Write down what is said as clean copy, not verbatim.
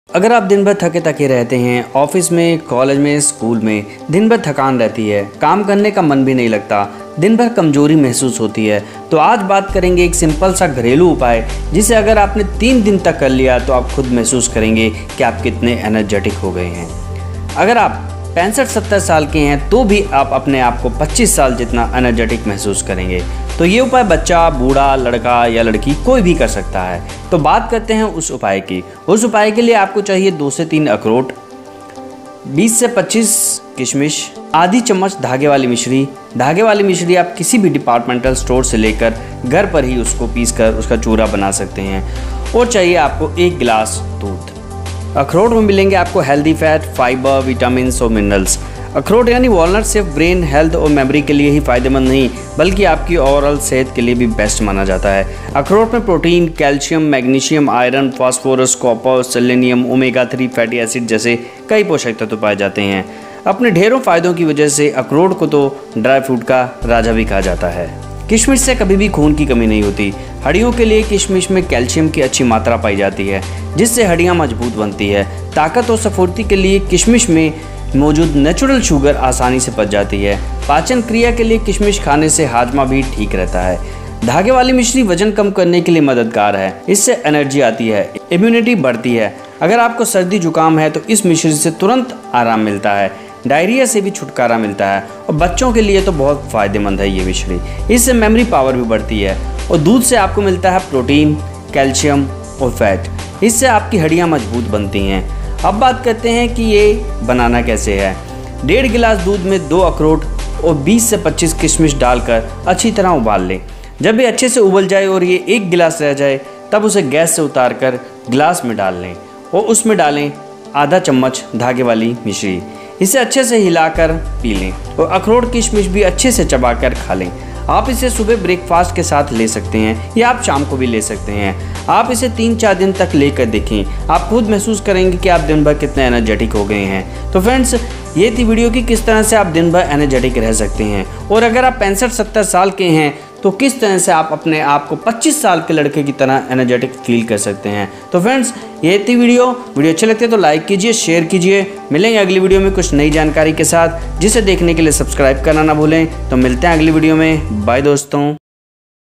अगर आप दिन भर थके थके रहते हैं, ऑफिस में, कॉलेज में, स्कूल में दिन भर थकान रहती है, काम करने का मन भी नहीं लगता, दिन भर कमजोरी महसूस होती है, तो आज बात करेंगे एक सिंपल सा घरेलू उपाय जिसे अगर आपने 3 दिन तक कर लिया तो आप खुद महसूस करेंगे कि आप कितने एनर्जेटिक हो गए हैं। अगर आप 65-70 साल के हैं तो भी आप अपने आप को 25 साल जितना एनर्जेटिक महसूस करेंगे। तो ये उपाय बच्चा, बूढ़ा, लड़का या लड़की कोई भी कर सकता है। तो बात करते हैं उस उपाय की। उस उपाय के लिए आपको चाहिए 2 से 3 अखरोट, 20 से 25 किशमिश, आधी चम्मच धागे वाली मिश्री। धागे वाली मिश्री आप किसी भी डिपार्टमेंटल स्टोर से लेकर घर पर ही उसको पीस कर उसका चूरा बना सकते हैं। और चाहिए आपको 1 गिलास दूध। अखरोट में मिलेंगे आपको हेल्दी फैट, फाइबर, विटामिन और मिनरल्स। अखरोट यानी वॉलनट सिर्फ ब्रेन हेल्थ और मेमोरी के लिए ही फायदेमंद नहीं बल्कि आपकी ओवरऑल सेहत के लिए भी बेस्ट माना जाता है। अखरोट में protein, calcium, magnesium, iron, phosphorus, copper, selenium, omega 3 fatty acid जैसे कई पोषक तत्व पाए जाते हैं। अपने ढेरों फायदों की वजह से अखरोट को तो ड्राई फ्रूट का राजा भी कहा जाता है। किशमिश से कभी भी खून की कमी नहीं होती। हड्डियों के लिए किशमिश में कैल्शियम की अच्छी मात्रा पाई जाती है जिससे हड्डियां मजबूत बनती है। ताकत और स्फूर्ति के लिए किशमिश में मौजूद नेचुरल शुगर आसानी से पच जाती है। पाचन क्रिया के लिए किशमिश खाने से हाजमा भी ठीक रहता है। धागे वाली मिश्री वजन कम करने के लिए मददगार है। इससे एनर्जी आती है, इम्यूनिटी बढ़ती है। अगर आपको सर्दी जुकाम है तो इस मिश्री से तुरंत आराम मिलता है। डायरिया से भी छुटकारा मिलता है और बच्चों के लिए तो बहुत फ़ायदेमंद है ये मिश्री। इससे मेमोरी पावर भी बढ़ती है। और दूध से आपको मिलता है प्रोटीन, कैल्शियम और फैट। इससे आपकी हड्डियां मजबूत बनती हैं। अब बात करते हैं कि ये बनाना कैसे है। 1.5 गिलास दूध में 2 अखरोट और 20 से 25 किशमिश डालकर अच्छी तरह उबाल लें। जब ये अच्छे से उबल जाए और ये 1 गिलास रह जाए तब उसे गैस से उतार कर गिलास में डाल लें और उसमें डालें आधा चम्मच धागे वाली मिश्री। इसे अच्छे से हिलाकर पी लें और अखरोट किशमिश भी अच्छे से चबाकर खा लें। आप इसे सुबह ब्रेकफास्ट के साथ ले सकते हैं या आप शाम को भी ले सकते हैं। आप इसे 3-4 दिन तक लेकर देखें, आप खुद महसूस करेंगे कि आप दिन भर कितने एनर्जेटिक हो गए हैं। तो फ्रेंड्स, ये थी वीडियो की किस तरह से आप दिन भर एनर्जेटिक रह सकते हैं। और अगर आप 65-70 साल के हैं तो किस तरह से आप अपने आप को 25 साल के लड़के की तरह एनर्जेटिक फील कर सकते हैं। तो फ्रेंड्स, ये थी वीडियो अच्छी लगती है तो लाइक कीजिए, शेयर कीजिए। मिलेंगे अगली वीडियो में कुछ नई जानकारी के साथ, जिसे देखने के लिए सब्सक्राइब करना ना भूलें। तो मिलते हैं अगली वीडियो में। बाय दोस्तों।